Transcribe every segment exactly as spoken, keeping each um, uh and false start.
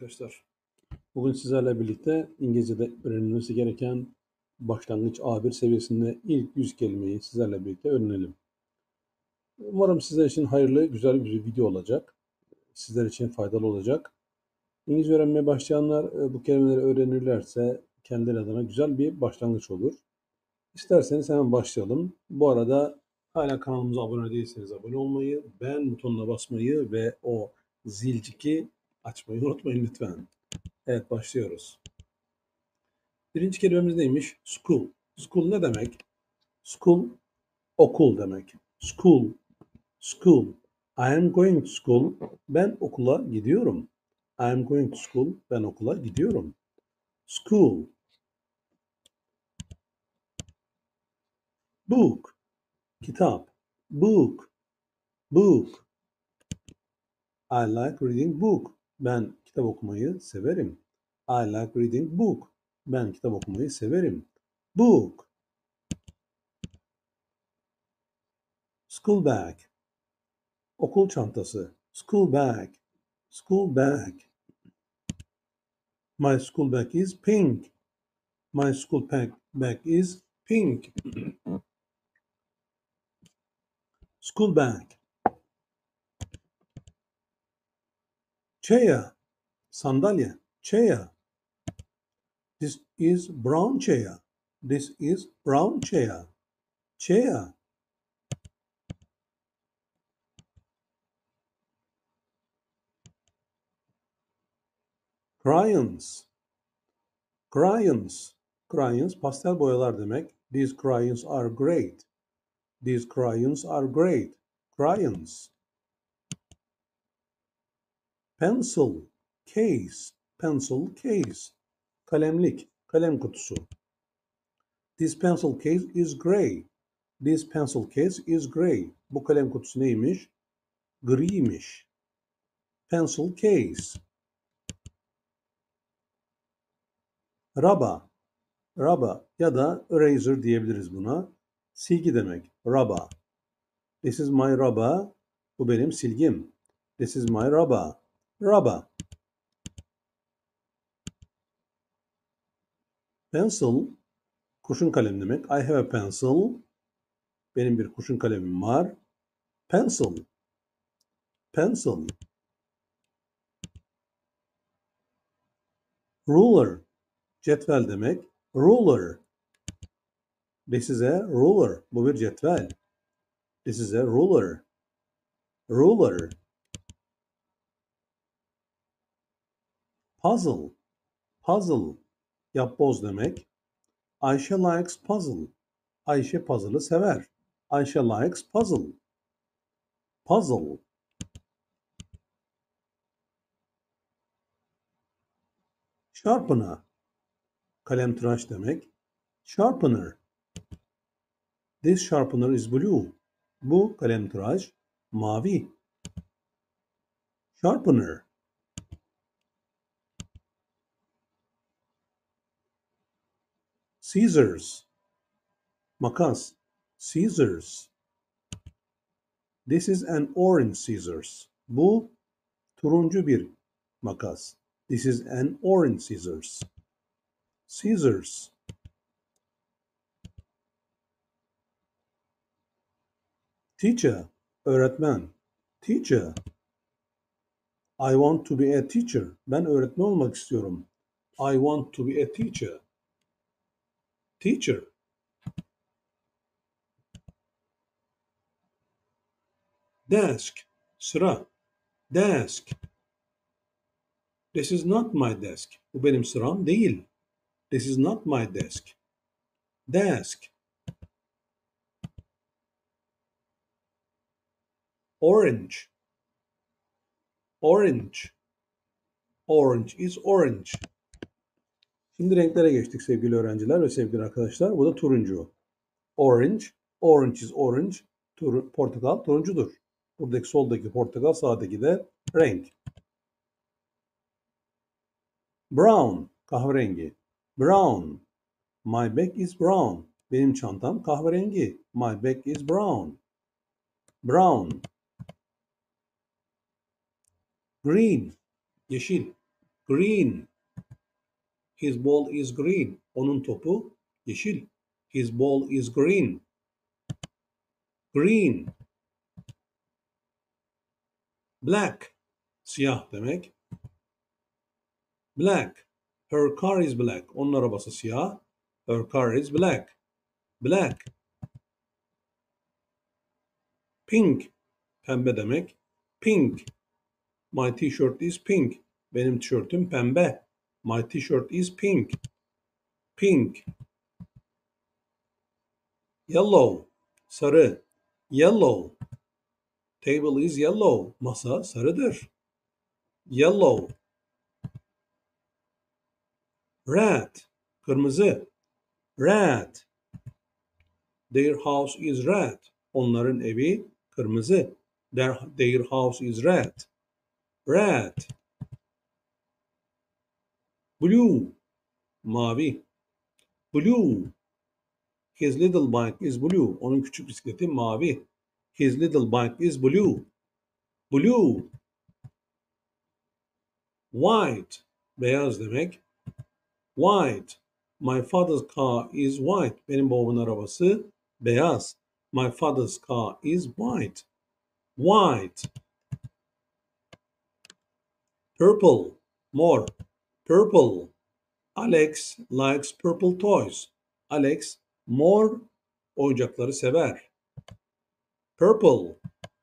arkadaşlar. Bugün sizlerle birlikte İngilizce'de öğrenilmesi gereken başlangıç A bir seviyesinde ilk yüz kelimeyi sizlerle birlikte öğrenelim. Umarım sizler için hayırlı, güzel bir video olacak. Sizler için faydalı olacak. İngilizce öğrenmeye başlayanlar e, bu kelimeleri öğrenirlerse kendileri adına güzel bir başlangıç olur. İsterseniz hemen başlayalım. Bu arada hala kanalımıza abone değilseniz abone olmayı, beğen butonuna basmayı ve o zilciki açmayı unutmayın lütfen. Evet, başlıyoruz. Birinci kelimemiz neymiş? School. School ne demek? School, okul demek. School, school. I am going to school. Ben okula gidiyorum. I am going to school. Ben okula gidiyorum. School. Book. Kitap. Book. Book. I like reading book. Ben kitap okumayı severim. I like reading book. Ben kitap okumayı severim. Book. School bag. Okul çantası. School bag. School bag. My school bag is pink. My school bag, bag is pink. School bag. Chair. Sandalye. Chair. This is brown chair. This is brown chair. Chair. Crayons. Crayons. Crayons pastel boyalar demek. These crayons are great. These crayons are great. Crayons. Pencil. Case. Pencil case. Kalemlik. Kalem kutusu. This pencil case is gray. This pencil case is gray. Bu kalem kutusu neymiş? Griymiş. Pencil case. Raba. Raba ya da eraser diyebiliriz buna. Silgi demek. Raba. This is my raba. Bu benim silgim. This is my raba. Raba. Pencil. Kurşun kalem demek. I have a pencil. Benim bir kurşun kalemim var. Pencil. Pencil. Ruler. Cetvel demek. Ruler. This is a ruler. Bu bir cetvel. This is a ruler. Ruler. Puzzle. Puzzle. Yapboz demek. Ayşe likes puzzle. Ayşe puzzle'ı sever. Ayşe likes puzzle. Puzzle. Sharpener. Kalemtıraş demek. Sharpener. This sharpener is blue. Bu kalemtıraş mavi. Sharpener. Scissors. Makas. Scissors. This is an orange scissors. Bu turuncu bir makas. This is an orange scissors. Scissors. Teacher. Öğretmen. Teacher. I want to be a teacher. Ben öğretmen olmak istiyorum. I want to be a teacher. Teacher. Desk. Sıra. Desk. This is not my desk. Bu benim sıram değil. This is not my desk. Desk. Orange. Orange. Orange is orange. Şimdi renklere geçtik sevgili öğrenciler ve sevgili arkadaşlar. Bu da turuncu. Orange. Orange is orange. Tur portakal turuncudur. Buradaki soldaki portakal, sağdaki de renk. Brown. Kahverengi. Brown. My bag is brown. Benim çantam kahverengi. My bag is brown. Brown. Green. Yeşil. Green. His ball is green. Onun topu yeşil. His ball is green. Green. Black. Siyah demek. Black. Her car is black. Onun arabası siyah. Her car is black. Black. Pink. Pembe demek. Pink. My t-shirt is pink. Benim tişörtüm pembe. My t-shirt is pink. Pink. Yellow. Sarı. Yellow. Table is yellow. Masa sarıdır. Yellow. Red. Kırmızı. Red. Their house is red. Onların evi kırmızı. Their, their house is red. Red. Blue. Mavi. Blue. His little bike is blue. Onun küçük bisikleti mavi. His little bike is blue. Blue. White. Beyaz demek. White. My father's car is white. Benim babamın arabası beyaz. My father's car is white. White. Purple. Mor. Purple. Alex likes purple toys. Alex mor oyuncakları sever. Purple.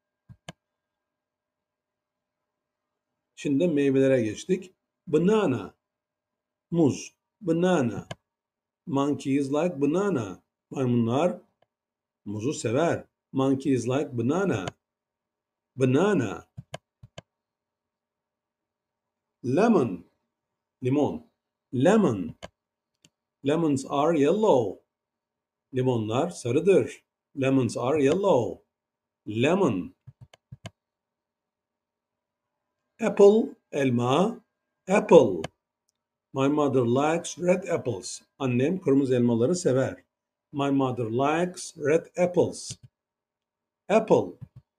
Şimdi meyvelere geçtik. Banana. Muz. Banana. Monkeys like banana. Maymunlar muzu sever. Monkeys like banana. Banana. Lemon. Limon. Lemon. Lemons are yellow. Limonlar sarıdır. Lemons are yellow. Lemon. Apple. Elma. Apple. My mother likes red apples. Annem kırmızı elmaları sever. My mother likes red apples. Apple.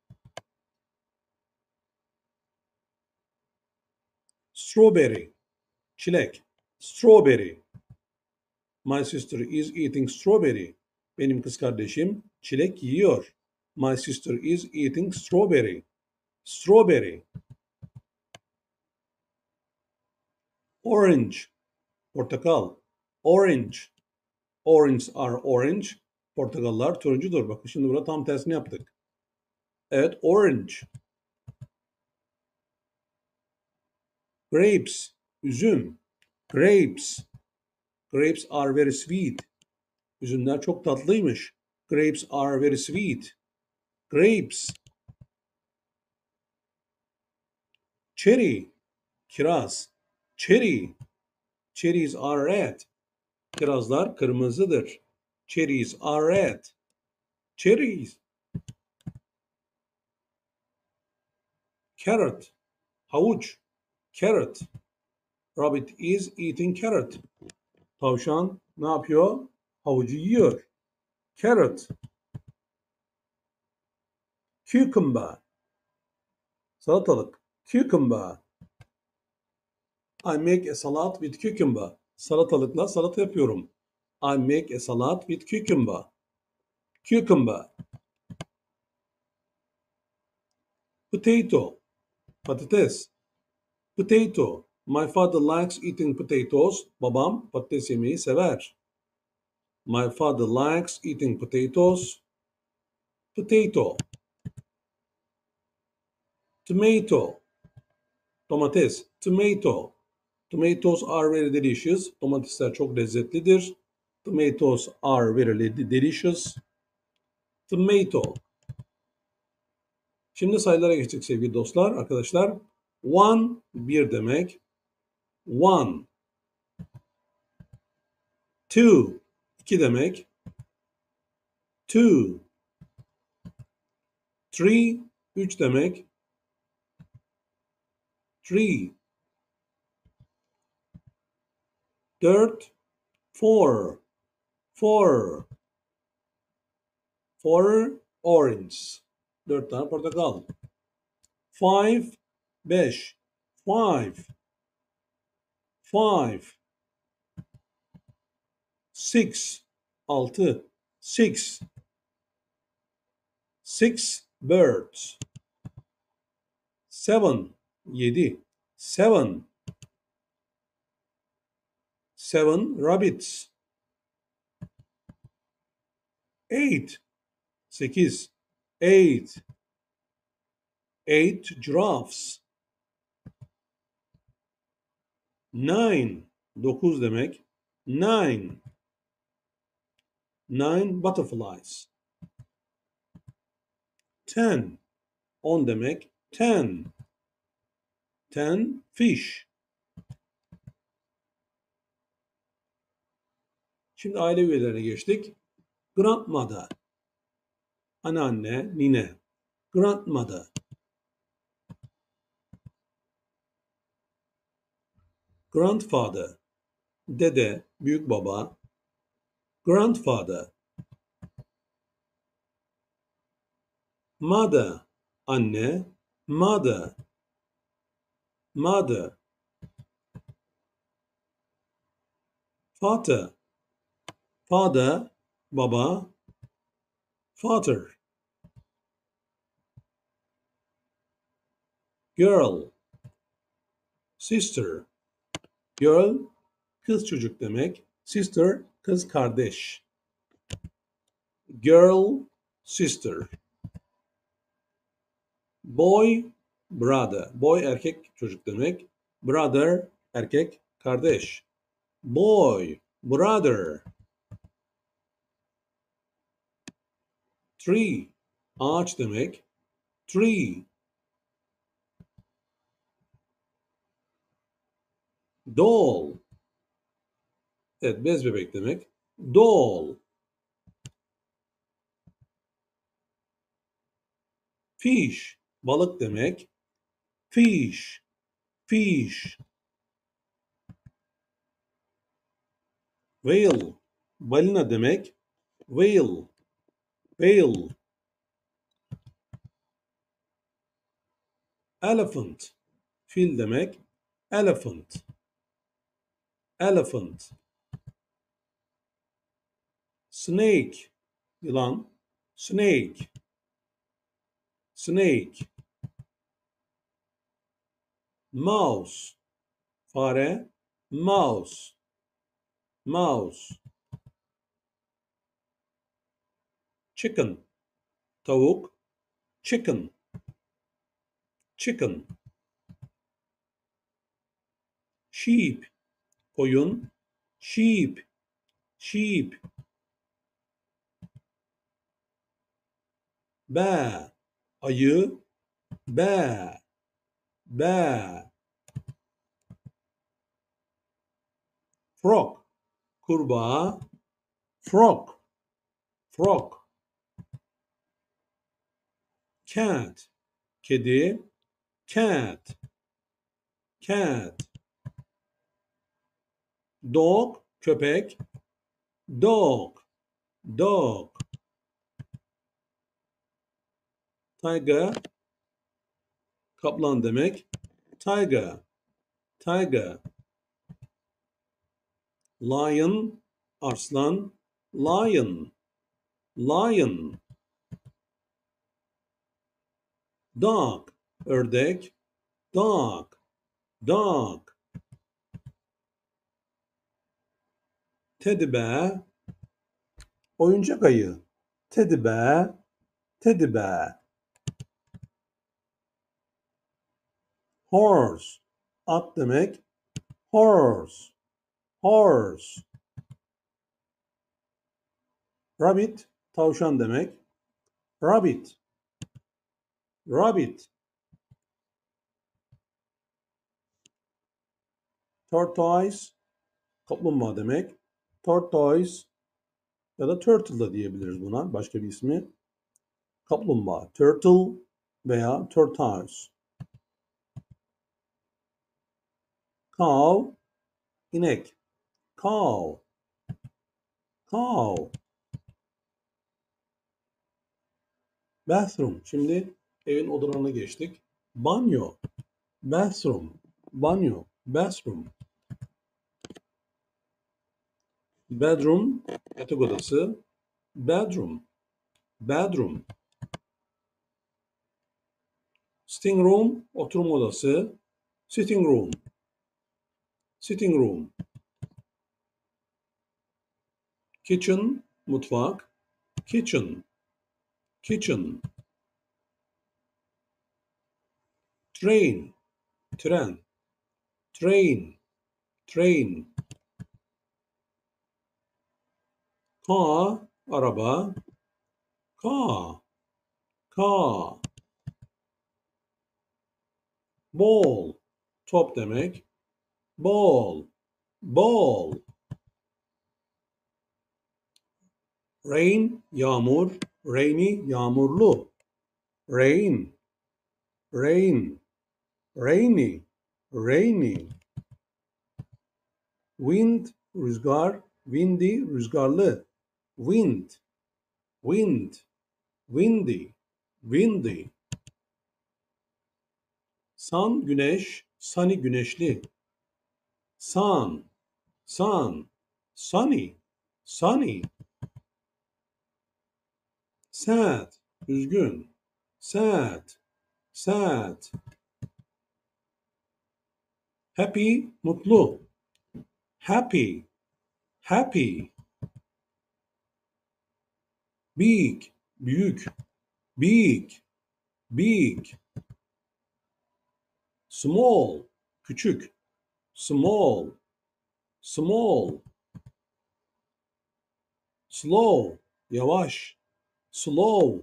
Strawberry. Çilek. Strawberry. My sister is eating strawberry. Benim kız kardeşim çilek yiyor. My sister is eating strawberry. Strawberry. Orange. Portakal. Orange. Oranges are orange. Portakallar turuncudur. Bakın şimdi burada tam tersini yaptık. Evet, orange. Grapes. Üzüm. Grapes. Grapes are very sweet. Üzümler çok tatlıymış. Grapes are very sweet. Grapes. Cherry. Kiraz. Cherry. Cherries are red. Kirazlar kırmızıdır. Cherries are red. Cherries. Carrot. Havuç. Carrot. Rabbit is eating carrot. Tavşan ne yapıyor? Havucu yiyor. Carrot. Cucumber. Salatalık. Cucumber. I make a salad with cucumber. Salatalıkla salata yapıyorum. I make a salad with cucumber. Cucumber. Potato. Patates. Potato. My father likes eating potatoes. Babam patates yemeyi sever. My father likes eating potatoes. Potato. Tomato. Domates. Tomato. Tomatoes are very delicious. Domatesler çok lezzetlidir. Tomatoes are very delicious. Tomato. Şimdi sayılara geçtik sevgili dostlar, arkadaşlar. One, bir demek. One. Two, iki demek. Two. Three, üç demek. Three. Dört, four. Four. Four orange. Dört tane portakal. Five, beş. Five. Five. Six. Altı. Six. Six birds. Seven. Yedi. Seven. Seven rabbits. Eight. Sekiz. Eight. Eight giraffes. Nine. Dokuz demek. Nine. Nine butterflies. Ten. On demek. Ten. Ten fish. Şimdi aile üyelerine geçtik. Grandmother. Anneanne, nine. Grandmother. Grandfather. Dede, büyük baba. Grandfather. Mother. Anne. Mother. Mother. Father. Father. Baba. Father. Girl. Sister. Girl, kız çocuk demek. Sister, kız kardeş. Girl, sister. Boy, brother. Boy erkek çocuk demek. Brother, erkek kardeş. Boy, brother. Tree, ağaç demek. Tree. Doll. Evet, bez bebek demek. Doll. Fish. Balık demek. Fish. Fish. Whale. Balina demek. Whale. Whale. Elephant. Fil demek. Elephant. Elephant. Snake. Yılan. Snake. Snake. Mouse. Fare. Mouse. Mouse. Chicken. Tavuk. Chicken. Chicken. Sheep. Koyun. Sheep. Sheep. Bear. Ayı. Bear. Bear. Frog. Kurbağa. Frog. Frog. Cat. Kedi. Cat. Cat. Dog. Köpek. Dog. Dog. Tiger. Kaplan demek. Tiger. Tiger. Lion. Arslan. Lion. Lion. Dog. Ördek. Dog. Dog. Teddy bear. Oyuncak ayı. Teddy bear. Teddy bear. Horse. At demek. Horse. Horse. Rabbit. Tavşan demek. Rabbit. Rabbit. Tortoise. Kaplumbağa demek. Tortoise ya da turtle da diyebiliriz buna. Başka bir ismi. Kaplumbağa. Turtle veya tortoise. Cow. İnek. Cow. Cow. Bathroom. Şimdi evin odalarına geçtik. Banyo. Bathroom. Banyo. Bathroom. Bedroom, yatak odası. Bedroom, bedroom. Sitting room, oturma odası. Sitting room, sitting room. Kitchen, mutfak. Kitchen, kitchen. Train, tren. Train, train. Car, araba. Car, car. Ball, top demek. Ball, ball. Rain, yağmur. Rainy, yağmurlu. Rain, rain. Rainy, rainy. Wind, rüzgar. Windy, rüzgarlı. Wind, wind. Windy, windy. Sun, güneş. Sunny, güneşli. Sun, sun. Sunny, sunny. Sad, üzgün. Sad, sad. Happy, mutlu. Happy, happy. Big, büyük. Big, big. Small, küçük. Small, small. Slow, yavaş. Slow,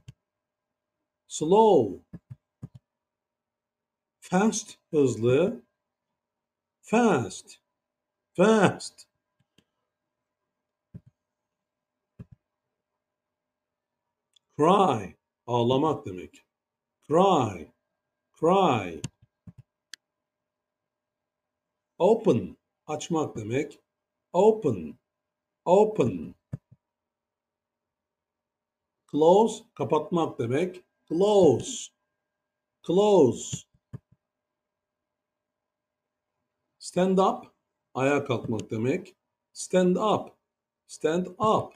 slow. Fast, hızlı. Fast, fast. Cry, ağlamak demek. Cry, cry. Open, açmak demek. Open, open. Close, kapatmak demek. Close, close. Stand up, ayağa kalkmak demek. Stand up, stand up.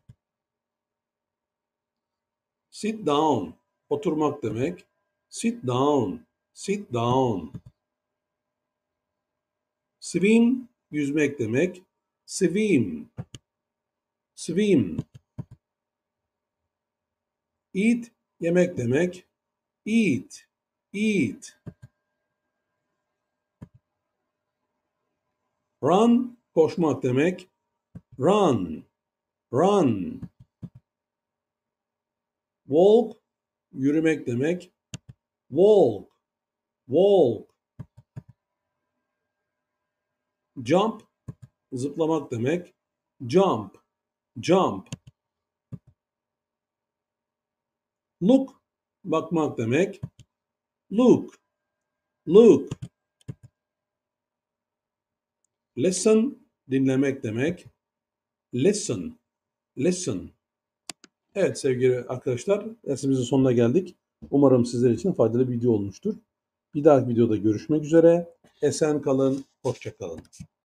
Sit down, oturmak demek. Sit down, sit down. Swim, yüzmek demek. Swim, swim. Eat, yemek demek. Eat, eat. Run, koşmak demek. Run, run. Walk, yürümek demek. Walk, walk. Jump, zıplamak demek. Jump, jump. Look, bakmak demek. Look, look. Listen, dinlemek demek. Listen, listen. Evet sevgili arkadaşlar, dersimizin sonuna geldik. Umarım sizler için faydalı bir video olmuştur. Bir dahaki videoda görüşmek üzere. Esen kalın, hoşça kalın.